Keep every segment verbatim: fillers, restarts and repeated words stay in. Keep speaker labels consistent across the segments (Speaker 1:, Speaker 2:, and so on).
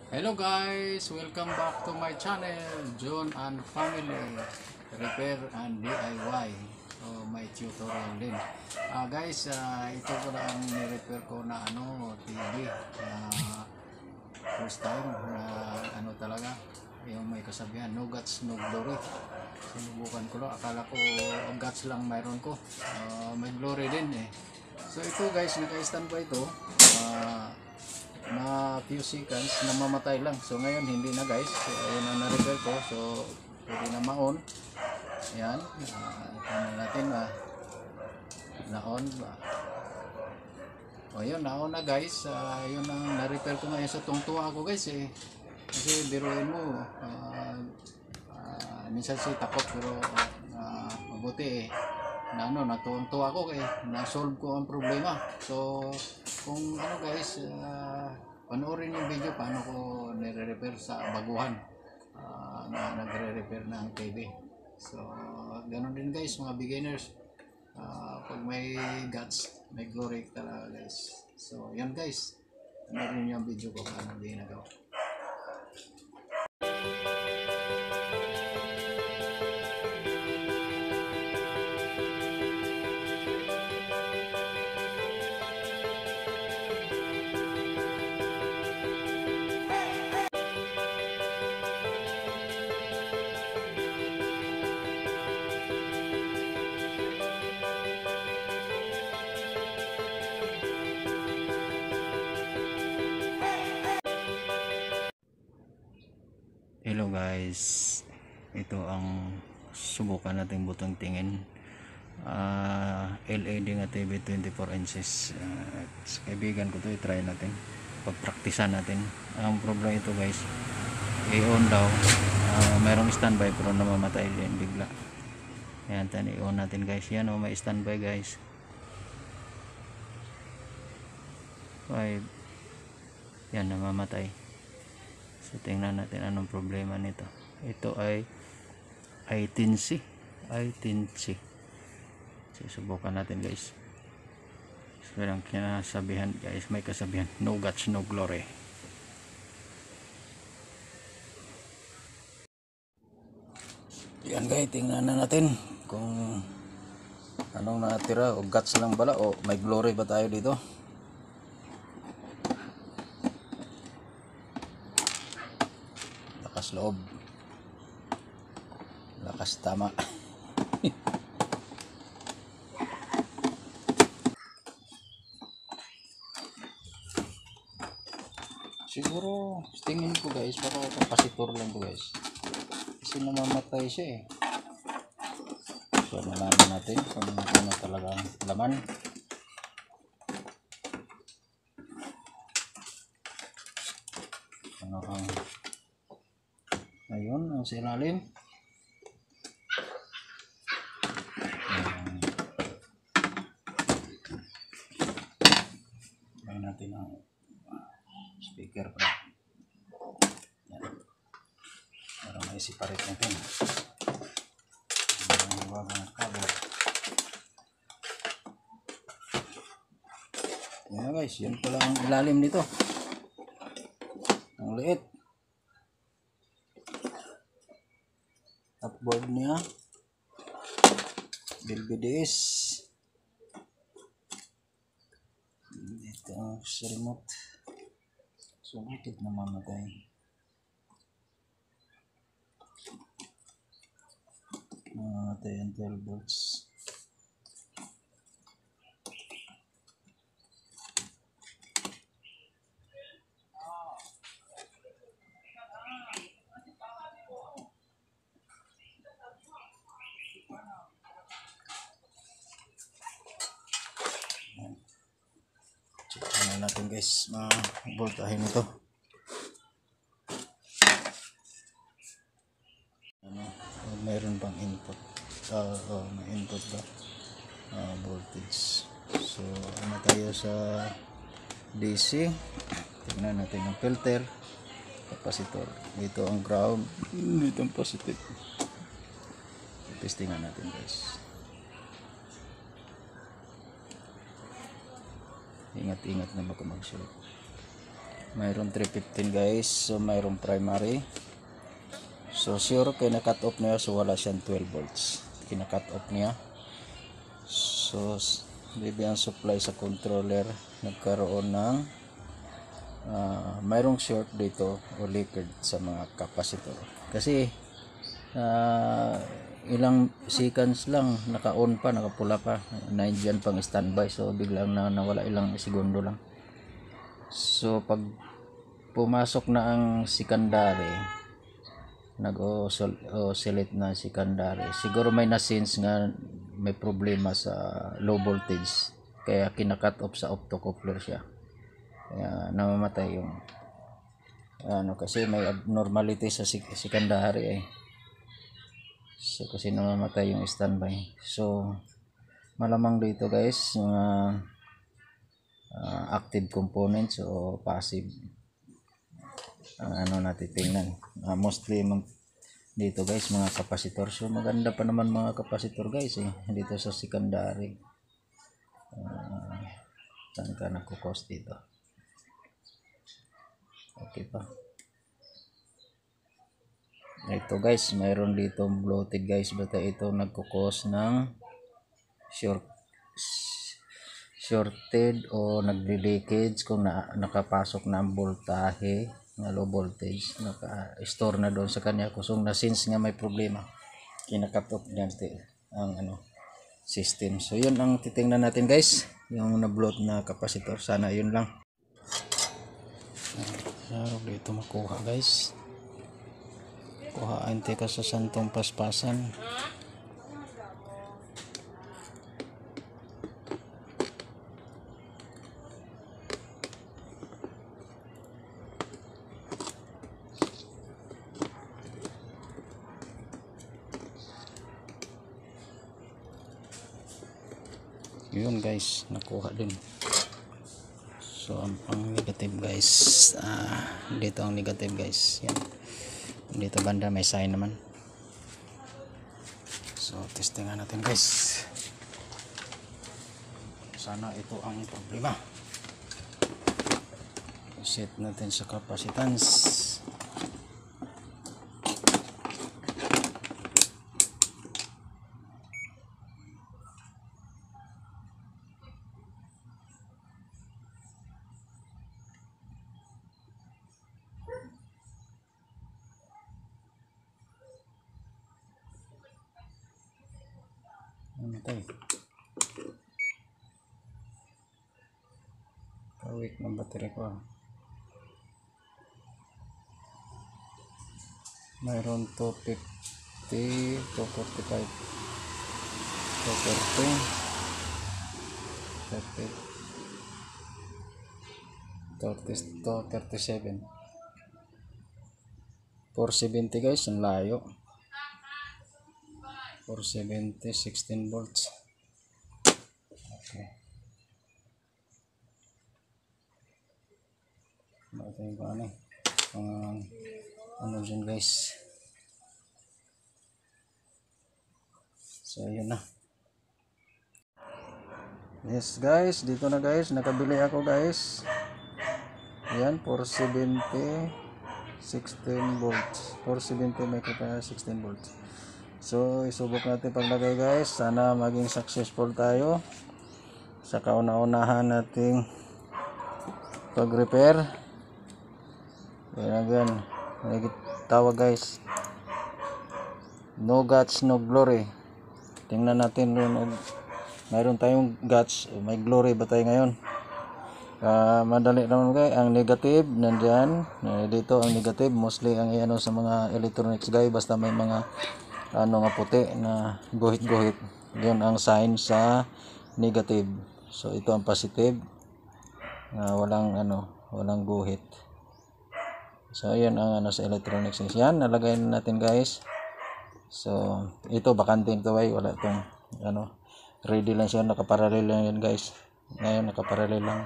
Speaker 1: Hello guys, welcome back to my channel, John and Family Repair and D I Y. So may tutorial din. Ah guys, ah, ito ko lang ni-repair ko na ano, T V. Ah, first time na ano talaga, yung may kasabihan, no guts, no glory. Sinubukan ko lang, akala ko guts lang mayroon ko. Ah, may glory din eh. So ito guys, naka-standby ito. Ah, na few seconds namamatay lang. So ngayon hindi na guys, so ayun ang na-repair ko. So pwede na ma-on. Ayan, uh, ito natin ah, na-on ba. O yun, na-on na guys. Uh, yun ang na-repair ko ngayon. So tungtuwa ako guys eh, kasi biruin mo uh, uh, minsan si takot pero uh, mabuti eh na ano, natuwang-tuwa ko eh, na-solve ko ang problema. So kung ano guys, uh, panoorin yung video paano ko nire-repair sa baguhan uh, na nagre-repair ng T V. So ganun din guys, mga beginners, uh, pag may guts, may glory talaga guys. So yan guys, panoorin yung video ko paano ginagawa. Hello guys, ito ang subukan nating butong tingin, uh, L E D nga T V twenty-four inches. Uh, kaibigan ko to, i-try natin, pagpraktisan natin. Ang problema ito guys, i-on daw, uh, mayroong standby pero namamatay din bigla. Ayan, tan i-on natin guys. Yan o, may standby guys. five. Yan, namamatay. So tingnan natin anong problema nito. Ito ay I ten C. I ten C. So subukan natin guys. So ang kinasabihan guys, may kasabihan, no guts, no glory. Yan guys, tingnan na natin kung anong natira, o guts lang bala o may glory ba tayo dito. Lakas loob, lakas tama. Siguro tingin ko guys, baka kapasitor lang to guys, kasi namamatay siya eh. So nalaman natin kung ano talaga laman. Ano ang ayun, ang silalim. Ayan natin ang speaker pa. Yan. Para may separate natin. Ang bago ng cable. Yan guys, yun pala ang ilalim nito. Ang liit. Upboard niya. Belvedere. Ito ang remote. So, bakit namamatay? Namamatay ang twelve volts. Check na natin guys, mga voltahe nito. Ano, mayroon pang input, uh, oh, may input ba, uh, voltage. So ano tayo sa D C, tignan natin ang filter, capacitor, dito ang ground, dito ang positive. Testingan natin guys. Ingat-ingat na baka mag-short.
Speaker 2: mayroon three fifteen guys. So mayroon primary. So sure kay na cut off niya, so wala siyang twelve volts, kina cut off niya. So maybe ang supply sa controller nagkaroon ng uh, mayroong short dito o leakage sa mga capacitor kasi uh, ilang seconds lang naka-on pa, nakapula pa, nandiyan pang standby, so biglang na nawala, ilang segundo lang. So pag pumasok na ang secondary, nag-oscillate na secondary, siguro may na-sense nga may problema sa low voltage, kaya kina-cut off sa optocoupler siya, kaya namamatay yung ano, kasi may abnormality sa secondary eh. So kasi namamatay yung standby. So malamang dito guys yung uh, uh, active components o passive ang ano natin tingnan. Uh, mostly dito guys mga kapasitor. So maganda pa naman mga kapasitor guys eh dito sa secondary. Uh, saan ka nagkukos dito? Okay pa. Ito guys, mayroon dito bloated guys, basta ito nagkukos ng short shorted o nagli-leakage kung na, nakapasok na ang voltahe na low voltage, naka-store na doon sa kanya kusong na since nga may problema, kina-cut off natin ang ano system. So yun ang titingnan natin guys, yung na-bloat na capacitor. Sana yun lang. So dito makuha guys, kuhaan teka sa santong paspasan. Yun guys, nakuha din. So ang pang negative guys, ah, dito ang negative guys, yan dito banda may sign naman. So testingan natin guys, sana ito ang problema. Set natin sa capacitance. Namatay. Kawik ng battery ko. Mayroon two fifty, two forty-five, two thirty, thirty, two thirty-seven, four seventy guys, ang layo. four seventy, sixteen volts. Okay. Ito yung ano, uh, ano dyan guys. So yun na. Yes guys, dito na guys, nakabili ako guys. Yan, four seventy, sixteen volts. four seventy microfarad, sixteen volts. So isubok natin paglagay guys, sana maging successful tayo sa kauna-unahan nating pag-repair. Yan yan, may tawag guys, no guts no glory. Tingnan natin rin, mayroon tayong guts, may glory ba tayo ngayon? Uh, madali naman guys, ang negative nandyan, uh, dito ang negative, mostly ang ano sa mga electronics guys, basta may mga ano nga puti na guhit-guhit, yun ang sign sa negative. So ito ang positive, uh, walang ano, walang guhit. So yun ang ano sa electronics. Yan, nalagay na natin guys. So ito bakante ito ay wala itong ano, ready lang siya, nakaparallel lang yan guys. Ngayon nakaparallel lang.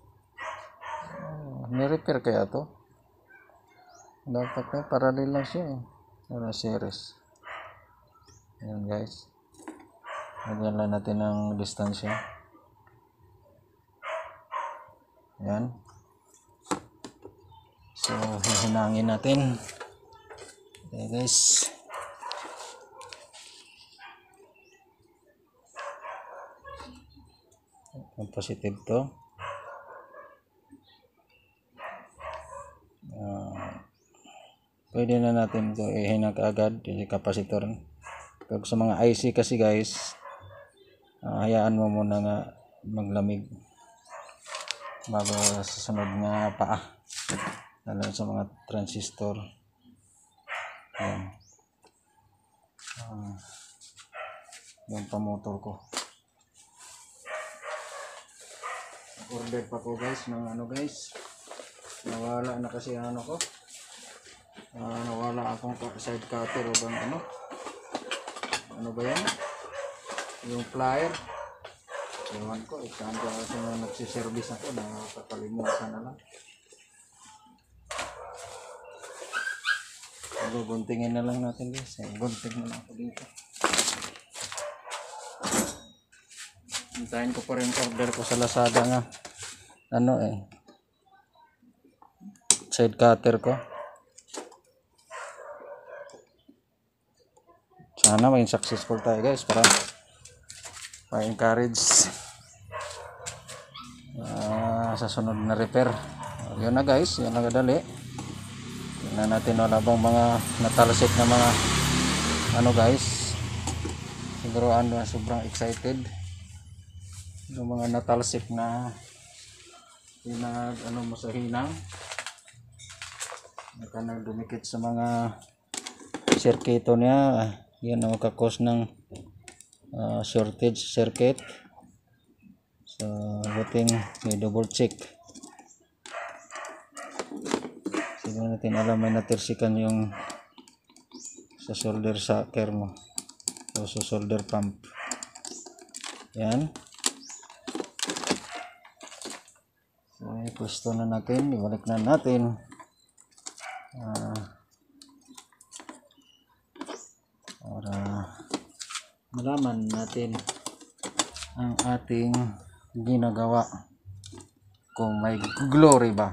Speaker 2: Uh, ni-repair kaya to? Dapat na parallel lang siya eh. Ano, series. Ayan guys, lagyan lang natin ng distansya. Ayan, So hihinangin natin. Okay guys. Ang positive to. Uh, pwede na natin ito ihinag agad yung capacitor. Pag sa mga I C kasi guys, uh, hayaan mo muna nga maglamig bago sa sunod nga paa, lalo sa mga transistor. Yan. Uh, yung pamotor ko. Order pa ko guys ng ano guys. Nawala na kasi ano ko. Uh, nawala akong side cutter o bang ano. Ano ba yan? Yung plier. Ewan ko, ikaan ko kasi nung nagsiservice ako, nakakalimutan na lang. Guntingin na lang natin guys. Gunting na lang ako dito. Hintayin ko pa rin order ko sa Lazada nga. Ano eh. Side cutter ko. Sana maging successful tayo guys para pa-encourage uh, sa sunod na repair. Uh, yun na guys, yun na kadali. Tingnan natin wala bang mga natalsik na mga ano guys. Siguro ano, sobrang excited. Yung mga natalsik na hinang ano mo sa hinang. Naka dumikit sa mga circuito niya. Yan ang makakos ng Uh, shortage circuit. So buting may double check. Siguro natin alam may natirsikan yung sa solder sucker mo o sa solder pump. Yan. So pwesto na natin, ibalik na natin. Uh, para malaman natin ang ating ginagawa kung may glory ba.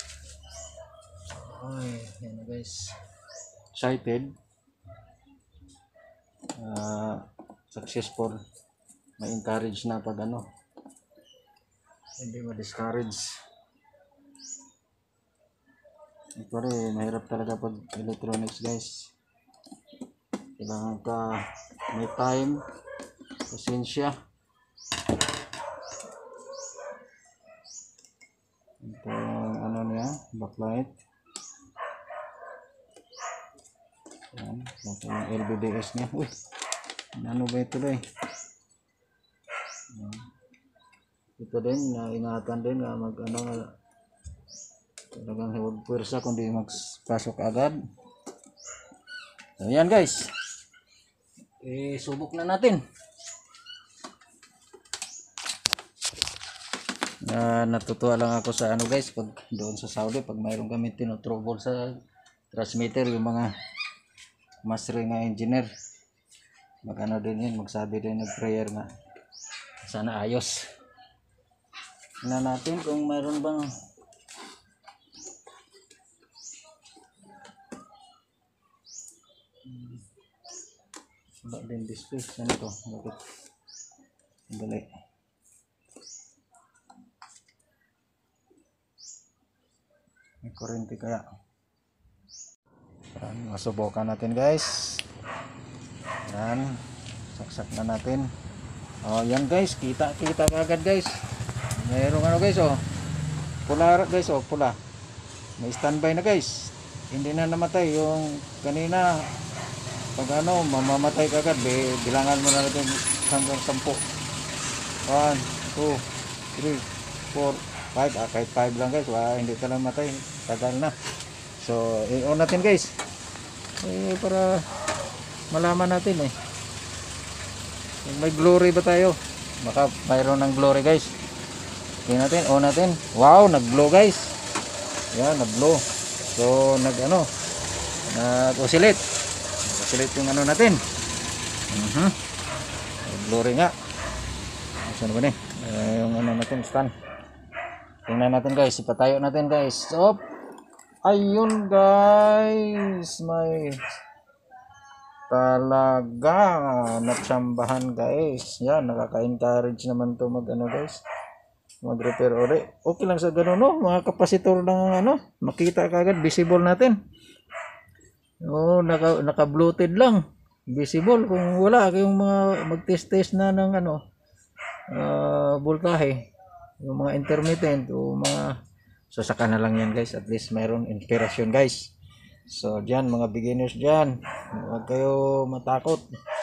Speaker 2: Ay, yan guys, excited, uh, successful, may encourage na pag ano, hindi ma-discourage. Ito rin, mahirap talaga pag electronics guys. Kailangan ka may time, pasensya. Ito yung ano niya, backlight. Yan, ito yung L V D S niya. Uy, ano ba ito ba eh? Ito din, naingatan din na mag ano nga, talagang huwag pwersa kundi magpasok agad. So yan guys. Eh, subok na natin. Uh, natutuwa lang ako sa ano guys, pag doon sa Saudi, pag mayroon kami tinutrouble sa transmitter, yung mga mastering nga engineer, magano din yun, magsabi din ng prayer nga sana ayos. Tingnan natin kung mayroon bang wala din display. Ano to? Bakit? Dali. May kurente kaya. Yan, masubukan natin guys. Yan. Saksak na natin. Oh, yan guys. Kita, kita kagad guys. Mayroong ano guys oh. Pula guys oh, pula. May standby na guys. Hindi na namatay yung kanina. Pag ano, mamamatay ka agad, bilangan mo na natin hanggang sampu. one, two, three, four, five. Ah, kahit five lang guys, wala, hindi ka lang matay. Tagal na. So, i-on natin guys. Eh, para malaman natin eh. May glory ba tayo? Baka mayroon ng glory guys. Tingnan natin, on natin. Wow, nag-glow guys. Yan, nag-glow. So, nag-ano, nag-oscillate. Select yung ano natin. Uh-huh. Glory nga. Saan ba ni? Uh, yung ano natin, stand. Tingnan natin guys. Ipatayo natin guys. Op. Ayun guys, may talaga natsambahan guys. Yan, nakaka-encourage naman to mag ano guys, mag repair uli. Okay lang sa ganun no, mga kapasitor ng ano, makita kagad, visible natin. Oh, naka naka bloated lang, visible. Kung wala kayong mga mag-test-test na ng ano, uh, voltahe, yung mga intermittent o mga, so saka na lang yan guys, at least mayroon inspiration guys. So diyan mga beginners diyan, huwag kayo matakot,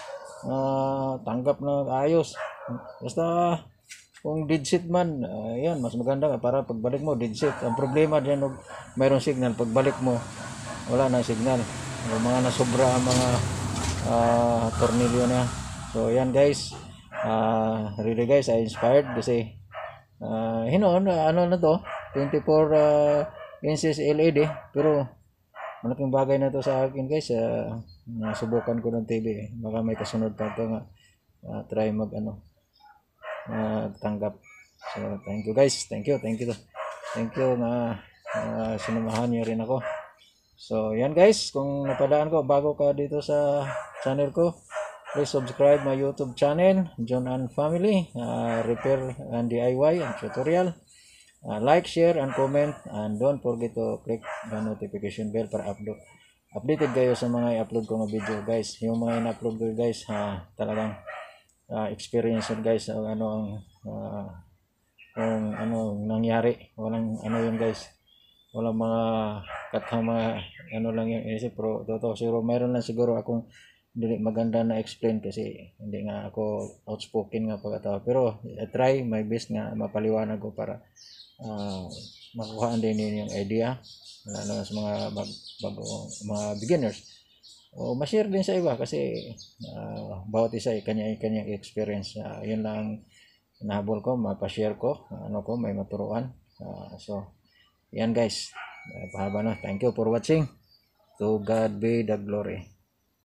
Speaker 2: uh, tanggap na ayos. Basta kung dead set man, uh, yan mas maganda ka para pagbalik mo dead set. Ang problema diyan, og mayroong signal, pagbalik mo wala na signal, o mga nasobra ang mga uh, tornilyo na. So yan guys, uh, really guys, I inspired kasi uh, hinon, ano na to, twenty-four uh, inches L E D, pero malaking bagay na to sa akin guys. Uh, nasubukan ko ng T V, eh. Baka may kasunod pa ito nga, uh, try mag ano, uh, tanggap. So thank you guys, thank you, thank you thank you na uh, sinamahan niyo rin ako. So yan guys, kung napadaan ko, bago ka dito sa channel ko, please subscribe my YouTube channel, John and Family, uh, Repair and D I Y and Tutorial. Uh, like, share, and comment, and don't forget to click the notification bell para upload updated kayo sa mga i-upload ko ng video guys. Yung mga in-upload ko guys, ha, talagang uh, experience yun guys, uh, ano ang uh, kung ano nangyari, walang ano yun guys, walang mga katang mga ano lang yung isip, pero totoo siguro mayroon lang siguro akong hindi maganda na explain kasi hindi nga ako outspoken nga pagkatao, pero I try my best nga mapaliwanag ko para uh, makuhaan din yung idea, lalo sa mga bag, bago, mga beginners, o ma-share din sa iba kasi uh, bawat isa ay kanya-kanyang experience. Uh, yun lang nahabol ko, mapashare ko, ano ko, may maturuan. Uh, so yan guys, uh, pahaba na. Thank you for watching. To God be the glory.